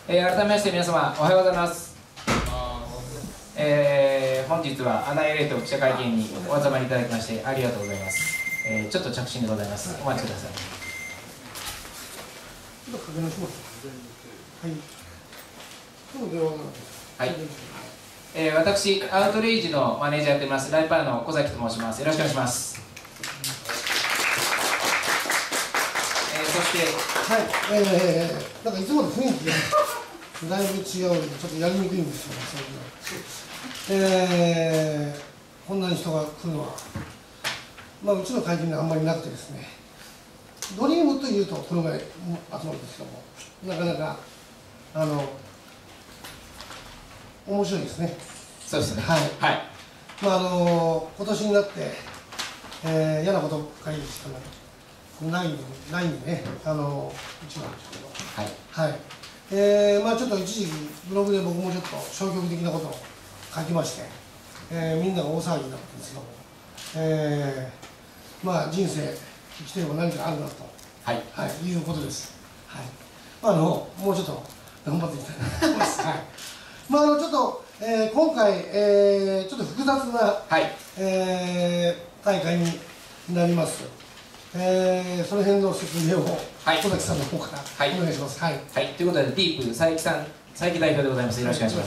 改めまして皆様おはようございます。本日はアナエレート記者会見にお集まりいただきましてありがとうございます。ちょっと着信でございます。お待ちください。はい。私アウトレイジのマネージャーやっておりますライパーの小崎と申します。よろしくお願いします。そしてはい、なんかいつもの雰囲気がだいぶ違うのでちょっとやりにくいんですよ、こんなに人が来るのは、うちの会見があんまりなくてですね、ドリームというとこのぐらい集まるんですけども、なかなか面白いですね。 そうですね。 はい。 はい。 今年になって、嫌なことばかりしかないんでね、うちなんですけど、はい。ちょっと一時期ブログで僕もちょっと消極的なことを書きまして、みんなが大騒ぎになったんですけども、人生生きてれば何かあるなと、はい、いうことです。はい。もうちょっと頑張っていきたいと思います。はい。ちょっと、今回、ちょっと複雑な、はい、大会になります。その辺の説明を小崎さんの方からお願いします。はい。 はい。ということで、ディープ佐伯さん、佐伯代表でございます。よろしくお願いします。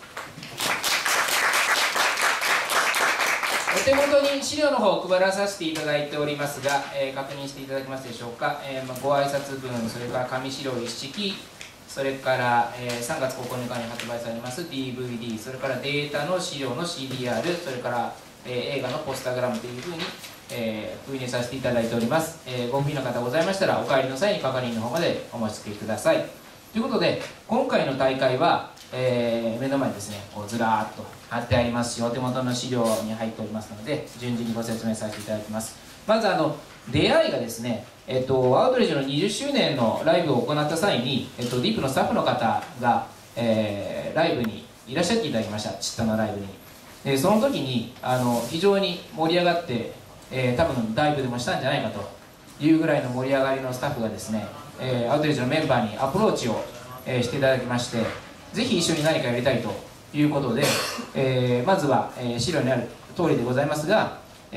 お手元に資料の方を配らさせていただいておりますが、確認していただけますでしょうか。ご挨拶文、それから紙資料一式、それから、3月9日に発売されます DVD、それからデータの資料の CDR、それから、映画のポスタグラムというふうに封入させていただいております。ご不備の方ございましたらお帰りの際に係員の方までお持ち付けください。ということで今回の大会は、目の前にですねこうずらーっと貼ってありますし、お手元の資料に入っておりますので順次にご説明させていただきます。まず出会いがですね、アウトレイジの20周年のライブを行った際に、ディープのスタッフの方が、ライブにいらっしゃっていただきました。ちったのライブに。でその時に非常に盛り上がって、多分ダイブでもしたんじゃないかというぐらいの盛り上がりのスタッフがですね、アウトレイジのメンバーにアプローチを、していただきまして、ぜひ一緒に何かやりたいということで、まずは、資料にある通りでございますが、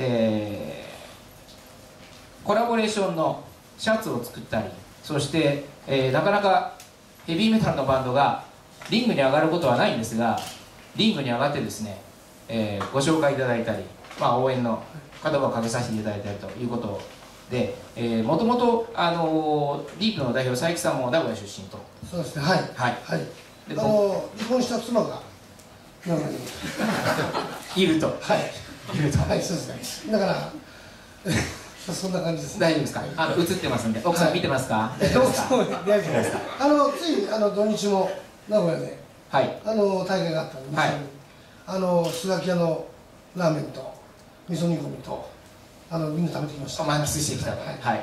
コラボレーションのシャツを作ったり、そして、なかなかヘビーメタルのバンドがリングに上がることはないんですが、リングに上がってですね、ご紹介いただいたり、応援の言葉をかけさせていただいたりということで、もともとディープの代表佐伯さんも名古屋出身と。 そうですね。はいはい。離婚した妻が名古屋にいると。 はい。いると。はい、そうですね。だからそんな感じです。 大丈夫ですか。映ってますんで、奥さん見てますか。 大丈夫ですか。つい土日も名古屋で大会があったんで、スガキ屋のラーメンと味噌煮込みとみんな食べてきました。 満喫してきた。はい。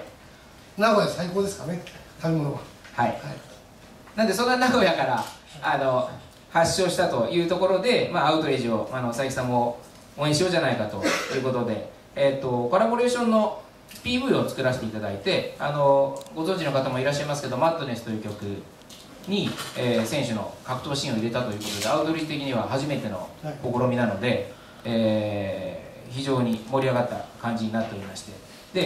名古屋最高ですかね、食べ物は。はい。 なんでそんな名古屋から発祥したというところで、アウトレイジを佐伯さんも応援しようじゃないかということで、コラボレーションの PV を作らせていただいて、ご存知の方もいらっしゃいますけど、マッドネスという曲に、選手の格闘シーンを入れたということで、アウトレイジ的には初めての試みなので、非常に盛り上がった感じになっておりまして、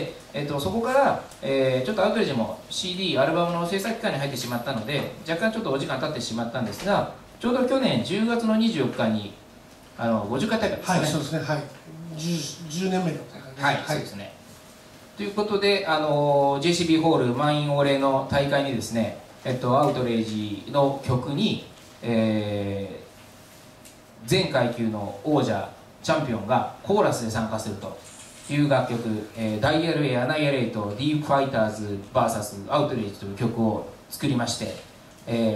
で、そこから、ちょっとアウトレイジも CD、アルバムの制作期間に入ってしまったので、若干ちょっとお時間経ってしまったんですが、ちょうど去年10月の24日に50回大会ですね。 はい、そうですね。はい。10年目の大会です。 はい、そうですね。ということで、JCB ホール満員御礼の大会にですね、アウトレイジの曲に、全階級の王者チャンピオンがコーラスで参加するという楽曲、ダイヤルエアナイアレイトディープファイターズ VS アウトレイジという曲を作りまして、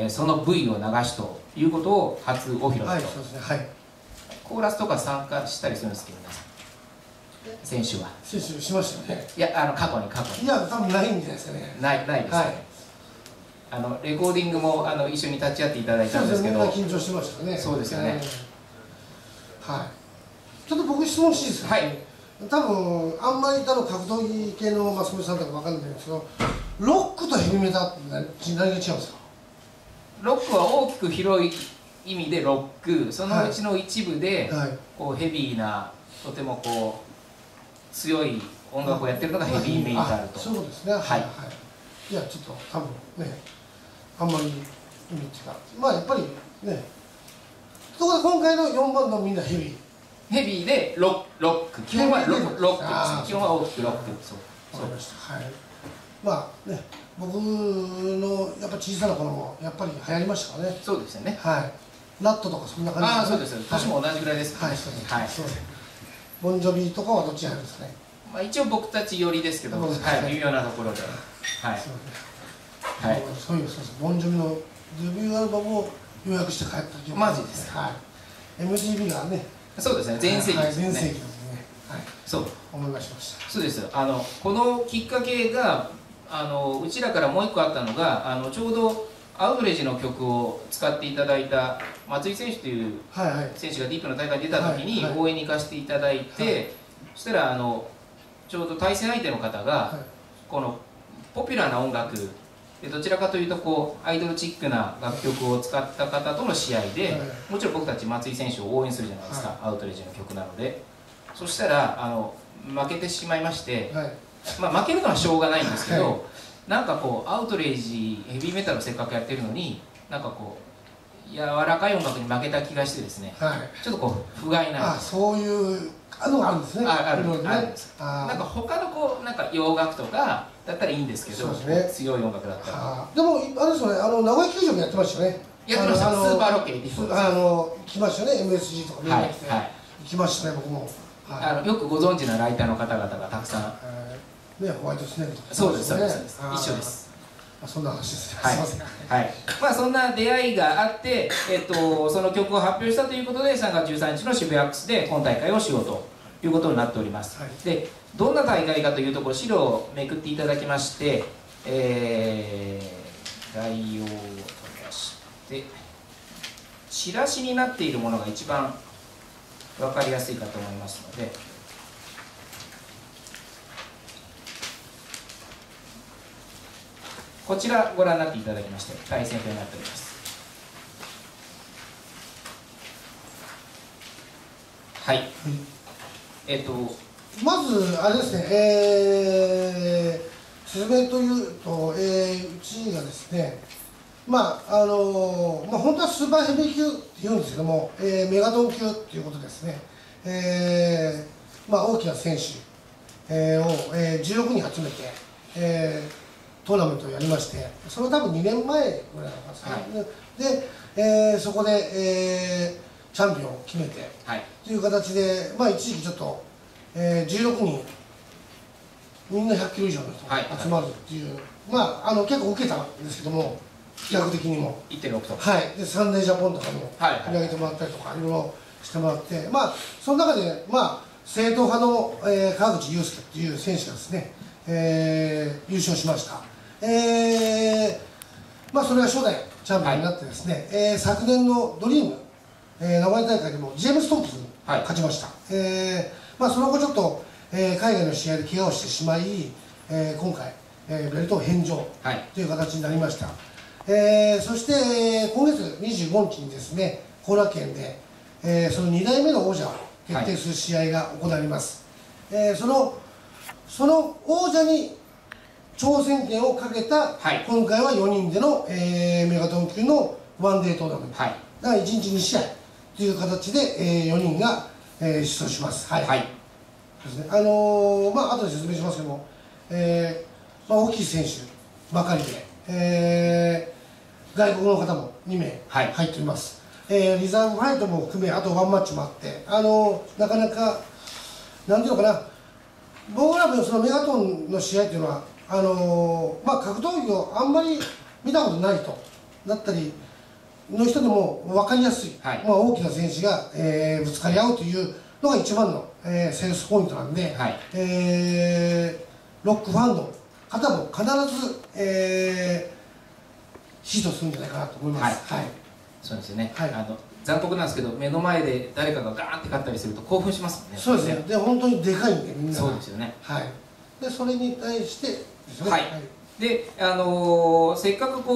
その V を流しということを初お披露と。はい、そうですね。はい。コーラスとか参加したりするんですけどね、選手は。 選手しましたよね。 いや、過去に。 いや、多分ないんじゃないですかね。 ないですね。レコーディングも一緒に立ち会っていただいたんですけど。 みんな緊張してましたね。 そうですよね。 はい。ちょっと僕質問していいですか。はい。多分あんまり格闘技系のマスコミさんとかわかんないんですけど、ロックとヘビメタって何が違うんですか。 ロックは大きく広い意味でロック、そのうちの一部で、 はい、 こうヘビーなとてもこう強い音楽をやってるのがヘビーメタルと。 そういうことですね。はい、はい、いやちょっと多分ね、あんまり意味っていうか、まあやっぱりね、ところで今回の4番のみんなヘビー。 ヘビーでロック、基本はロックです。基本は大きくロック。そう。 わかりました。はい。まあね、僕のやっぱ小さな頃もやっぱり流行りましたからね。 そうですよね。 はい。ラットとかそんな感じですね。 ああ、そうです。年も同じぐらいです。 はい、そうです。はい。そうです。ボンジョビとかはどっちに入るんですかね。 まあ一応僕たち寄りですけど、はい、微妙なところで。はい。 はい。そういうそうです。ボンジョビのデビューアルバムを予約して帰った記憶。 マジです。 はい。MTV がね。 そうですね。全盛期ですね。 全盛期ですね。はい。 そう。 思いました。 そうです。このきっかけがうちらからもう一個あったのがちょうどアウトレイジの曲を使っていただいた松井選手という選手がディープの大会に出た時に応援に行かせていただいて、そしたらちょうど対戦相手の方がこのポピュラーな音楽でどちらかというとこうアイドルチックな楽曲を使った方との試合で、もちろん僕たち松井選手を応援するじゃないですか、アウトレイジの曲なので。そしたら負けてしまいまして、まあ負けるのはしょうがないんですけど、なんかこうアウトレイジヘビーメタルをせっかくやってるのになんかこう柔らかい音楽に負けた気がしてですね、ちょっとこう不甲斐ない。 そういうのがあるんですね。 あるんです。なんか他のこうなんか洋楽とかだったらいいんですけど、強い音楽だったら。 でもあれですよね、名古屋球場もやってましたよね。 やってました。スーパーロッケー来ましたね、 MSG とか見に来て来ましたね、僕も。 よくご存知なライターの方々がたくさん。 ホワイトスネークとか。 そうです、そうです。一緒です。 そんな話ですね。 はい。はい。まあそんな出会いがあって、その曲を発表したということで、3月13日の渋谷アックスで今大会をしようということになっております。で、どんな大会かというところ、資料をめくっていただきまして、概要を取り出して、チラシになっているものが一番分かりやすいかと思いますので、こちらご覧になっていただきまして対戦表になっております。はい、 まずあれですね、説明というと、うちがですね、本当はスーパーヘビー級って言うんですけども、メガトン級っていうことですね、大きな選手、を、16人集めて、トーナメントをやりまして、それは多分2年前ぐらいだったんですね。で、そこで、チャンピオンを決めて、という形で、一時期ちょっと、16人、みんな100キロ以上の人が集まるっていう、結構受けたんですけども、企画的にも。 1.6 と。 で、サンデージャポンとかも取り上げてもらったりとか、いろいろしてもらって、その中で、正統派の、川口祐介っていう選手がですね、優勝しました。それが初代チャンピオンになってですね、昨年のドリーム、名古屋大会でもジェームス・トンプソンに勝ちました。その後ちょっと、海外の試合で怪我をしてしまい、今回、ベルト返上という形になりました。そして、今月25日にですね、後楽園で、その2代目の王者を決定する試合が行われます。その王者に挑戦権をかけた、今回は4人での、メガトン級のワンデートーナメント、だから1日2試合という形で、4人が、出場します。ですね。後で説明しますけども、大きい選手ばかりで、外国の方も2名入っております。リザーブファイトも含め、あとワンマッチもあって、なかなか、なんていうのかな、僕らのそのメガトンの試合っていうのは、格闘技をあんまり見たことないとだったりの人でも分かりやすい、大きな選手が、ぶつかり合うというのが一番の、セールスポイントなんで、ロックファンの方も必ず、支持するんじゃないかなと思います。 そうですよね。残酷なんですけど、目の前で誰かがガーンって勝ったりすると興奮しますもんね。 そうですね。で、本当にでかいんで、みんな。 そうですよね。 で、それに対してですね。 で、せっかくこう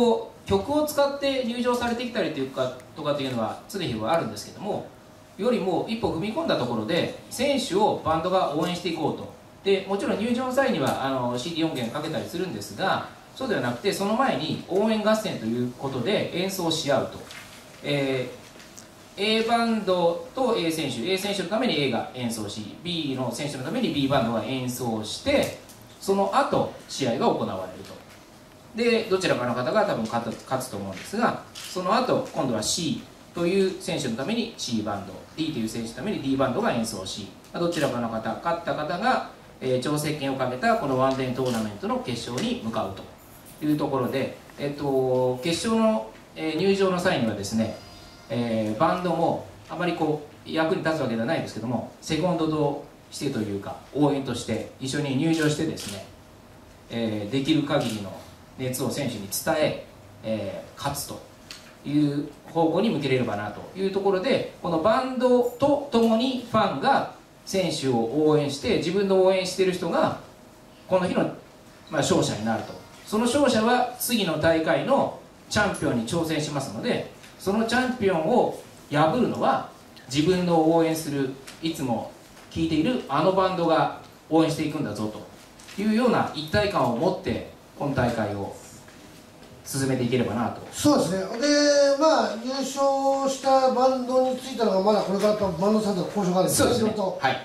曲を使って入場されてきたりとかっていうのは常日頃あるんですけども、よりも一歩踏み込んだところで選手をバンドが応援していこうと。でもちろん入場の際にはCD 音源かけたりするんですが、そうではなくてその前に応援合戦ということで演奏し合うと、A バンドと A 選手のために A が演奏し、 B の選手のために B バンドが演奏して、その後試合が行われると。でどちらかの方が多分勝つと思うんですが、その後今度は C という選手のために C バンド、 D という選手のために D バンドが演奏し、どちらかの方、勝った方が、挑戦権をかけたこのワンデートーナメントの決勝に向かうというところで、決勝の、入場の際にはですね、バンドもあまりこう役に立つわけではないですけども、セコンドとしてというか応援として一緒に入場してですね、できる限りの熱を選手に伝え、勝つという方向に向けれればなというところで、このバンドとともにファンが選手を応援して、自分の応援している人がこの日の、勝者になると。その勝者は次の大会のチャンピオンに挑戦しますので、そのチャンピオンを破るのは自分の応援する、いつも聴いているあのバンドが応援していくんだぞというような一体感を持って今大会を進めていければなと。 そうですね。で優勝したバンドについてのがまだこれからバンドさんとの交渉があるんですけど、 そうですね、はい、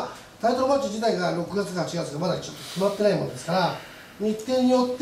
タイトルマッチ自体が6月か8月がまだちょっと決まってないものですから、日程によって、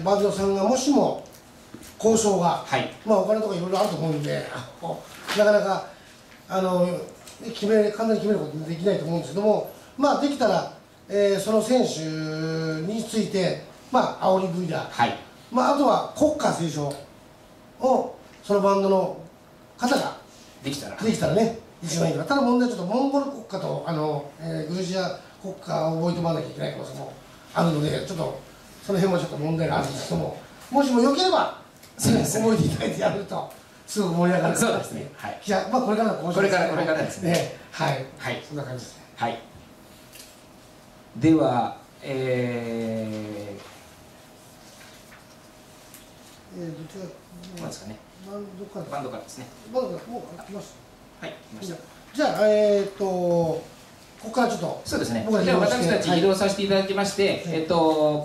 バンドさんがもしも交渉が、はい、お金とかいろいろあると思うんで、なかなか簡単に決めることできないと思うんですけども、できたら、その選手について、煽り V だ、はい、あとは国歌斉唱をそのバンドの方ができたらね、一番いいから。ただ問題はちょっとモンゴル国歌とグルジア国歌を覚えておかなきゃいけない可能性もあるので、ちょっとその辺はちょっと問題があるんですけども、もしもよければ覚えていただいてやるとすごく盛り上がる。 そうですね、はい、 これからの交渉ですね。 これからですね、 はい、そんな感じですね。 はい、ではどちらどうですかね。バンドからですね。 バンドからもう来ました。 はい、来ました。 じゃあここからちょっとそうですね。では私たち移動させていただきまして、